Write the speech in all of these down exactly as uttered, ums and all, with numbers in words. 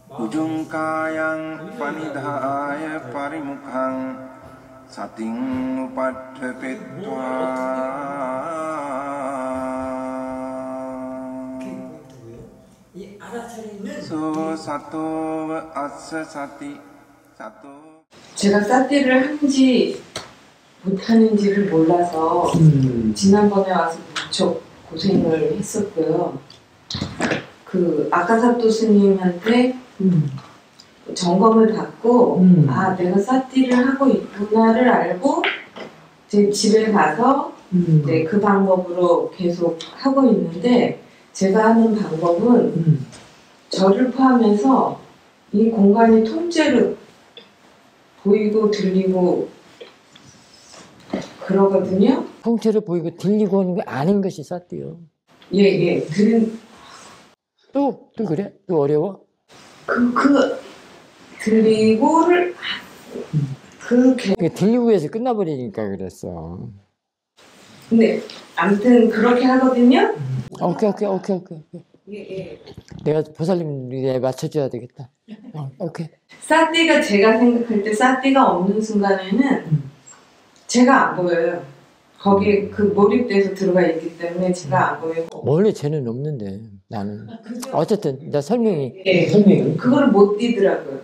Ujungkayang panidhaya parimukhang sating upadhepitva so sato assa sati sato. 제가 사띠를 하는지 못하는지를 몰라서 음. 지난번에 와서 무척 고생을 했었고요. 그 아카사토 스님한테 음. 점검을 받고 음. 아 내가 사띠를 하고 있구나를 알고 제 집에 가서 음. 네, 그 방법으로 계속 하고 있는데 제가 하는 방법은 음. 저를 포함해서 이 공간이 통째로 보이고 들리고 그러거든요. 통째로 보이고 들리고 하는 게 아닌 것이 사띠요. 예, 예. 들은 또, 또 그래? 또 어려워? 그, 그, 들리고를, 그, 개... 들리고 해서 끝나버리니까 그랬어. 근데, 아무튼 그렇게 하거든요? 오케이, 오케이, 오케이, 오케이. 예, 예. 내가 보살님에 맞춰줘야 되겠다. 어, 오케이. 사띠가 제가 생각할 때 사띠가 없는 순간에는 음. 제가 안 보여요. 거기에 그 몰입돼서 들어가 있기 때문에 제가 안 보이고. 원래 쟤는 없는데, 나는. 어쨌든, 나 설명이. 예, 설명이. 그거를 못 띄더라고요.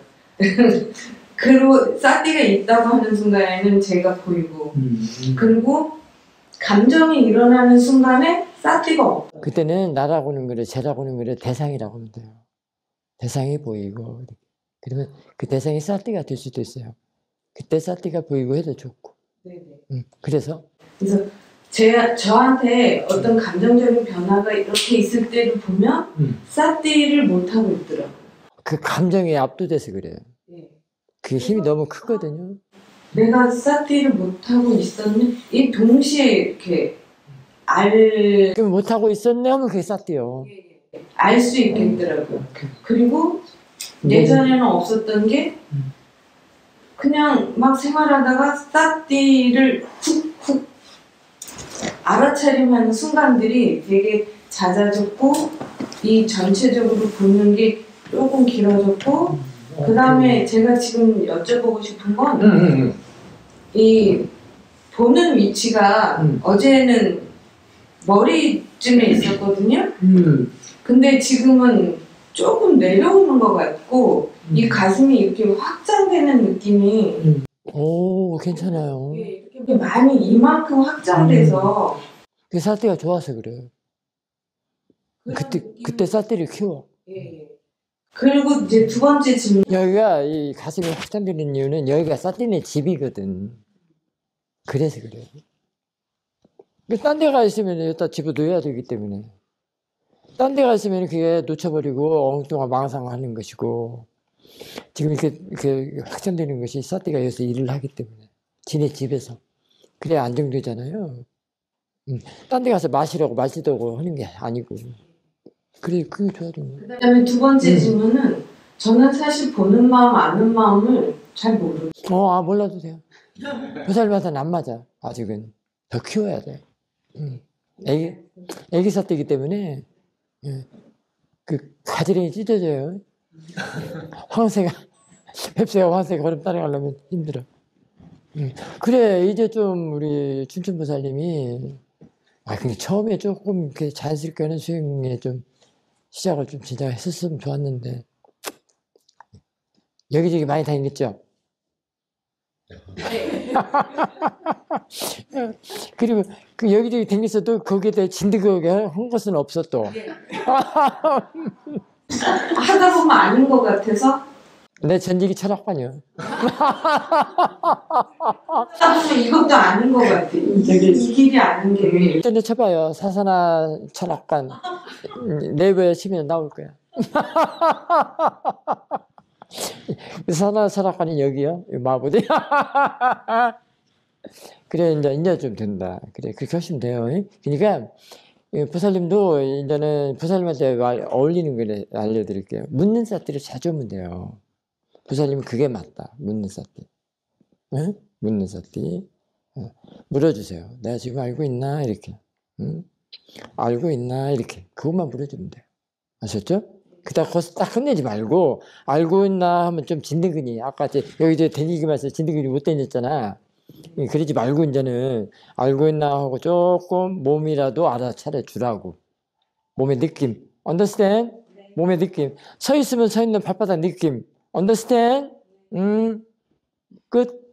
그리고 사띠가 있다고 하는 순간에는 제가 보이고. 음. 그리고 감정이 일어나는 순간에 사띠가 없어요. 그때는 나라고는 그래, 쟤라고는 그래, 대상이라고 하면 돼요. 대상이 보이고. 그러면 그 대상이 사띠가 될 수도 있어요. 그때 사띠가 보이고 해도 좋고. 네네. 음, 그래서? 그래서 제, 저한테 어떤 감정적인 변화가 이렇게 있을 때를 보면 음. 사띠를 못하고 있더라고요. 그 감정에 압도돼서 그래요. 네. 그 힘이 너무 크거든요. 내가 사띠를 못하고 있었네? 이 동시에 이렇게 알... 그럼 못하고 있었네 하면 그게 사띠요. 알 수 있겠더라고요. 음. 그리고 예전에는 없었던 게 그냥 막 생활하다가 사띠를 훅훅 알아차림하는 순간들이 되게 잦아졌고 이 전체적으로 보는 게 조금 길어졌고 음, 그 다음에 제가 지금 여쭤보고 싶은 건 이 음, 음. 보는 위치가 음. 어제는 머리쯤에 있었거든요. 음. 근데 지금은 조금 내려오는 것 같고 음. 이 가슴이 이렇게 확장되는 느낌이 음. 오 괜찮아요. 이렇게 많이 이만큼 확장돼서 음. 그 사띠가 좋아서 그래요. 그때 그때 사띠를 키워. 예. 그리고 이제 두 번째 질문. 여기가 이 가슴이 확장되는 이유는 여기가 사띠네 집이거든. 그래서 그래요. 딴 데 가 있으면 여기다 집어넣어야 되기 때문에. 딴 데 가 있으면 그게 놓쳐버리고 엉뚱한 망상하는 것이고 지금 이렇게, 이렇게 확장되는 것이 사띠가 여기서 일을 하기 때문에 지네 집에서 그래야 안정되잖아요. 음. 딴 데 가서 마시라고 마시라고 하는 게 아니고 그래 그게 좋아야 되는 거예요. 그 다음에 두 번째 음. 질문은 저는 사실 보는 마음 아는 마음을 잘 모르고 어, 아, 몰라도 돼요. 보살마다는 안 맞아. 아직은 더 키워야 돼. 음. 애기 애기 사띠이기 때문에 예. 그 가지런히 찢어져요. 황새가 뱁새가 황새 걸음 따라가려면 힘들어. 음. 그래 이제 좀 우리 춘천보살님이 아 근데 처음에 조금 이렇게 자연스럽게 하는 수행에 좀 시작을 좀 진짜 했었으면 좋았는데 여기저기 많이 다니겠죠? 그리고 그 여기저기 다녔어도 거기에 대해 진득하게 한 것은 없어 또. 하다 보면 아닌 것 같아서? 내 전직이 철학관이야. 하다 보면 이것도 아닌 것 같아. 이, 이 길이 아닌 게. 일단 쳐봐요. 사사나 철학관. 네이버에 치면 나올 거야. 사사나 철학관이 여기요. 마부대. 그래 이제 이제 좀 된다. 그래 그렇게 하시면 돼요. 그러니까 보살님도 이제는 보살님한테 어울리는 걸 알려드릴게요. 묻는 사띠를 자주 하면 돼요. 보살님은 그게 맞다. 묻는 사띠. 응? 묻는 사띠. 어. 물어주세요. 내가 지금 알고 있나? 이렇게. 응? 알고 있나? 이렇게. 그것만 물어주면 돼요. 아셨죠? 그다 거기서 딱 혼내지 말고, 알고 있나 하면 좀 진드근이, 아까 이제 여기 이제 댕기기만 해서 진드근이 못 댕겼잖아. 그러지 말고 이제는 알고 있나 하고 조금 몸이라도 알아차려 주라고. 몸의 느낌. understand? 몸의 느낌. 서 있으면 서 있는 발바닥 느낌. understand? 음, 끝.